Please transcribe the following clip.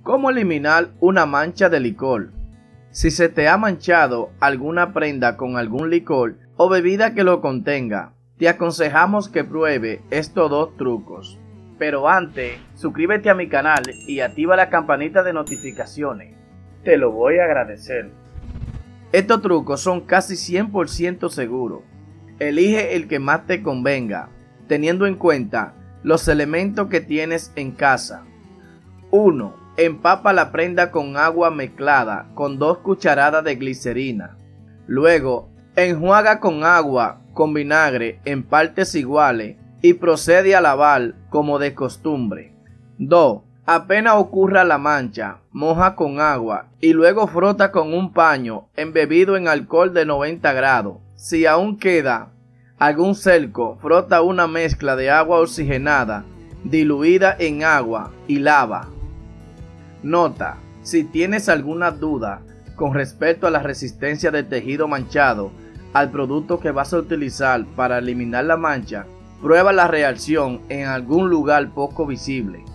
¿Cómo eliminar una mancha de licor? Si se te ha manchado alguna prenda con algún licor o bebida que lo contenga, te aconsejamos que pruebe estos dos trucos. Pero antes, suscríbete a mi canal y activa la campanita de notificaciones. Te lo voy a agradecer. Estos trucos son casi 100% seguros. Elige el que más te convenga, teniendo en cuenta los elementos que tienes en casa. 1. Empapa la prenda con agua mezclada con 2 cucharadas de glicerina. Luego, enjuaga con agua con vinagre en partes iguales y procede a lavar como de costumbre. 2. Apenas ocurra la mancha, moja con agua y luego frota con un paño embebido en alcohol de 90 grados. Si aún queda algún cerco, frota una mezcla de agua oxigenada diluida en agua y lava. Nota: si tienes alguna duda con respecto a la resistencia del tejido manchado al producto que vas a utilizar para eliminar la mancha, prueba la reacción en algún lugar poco visible.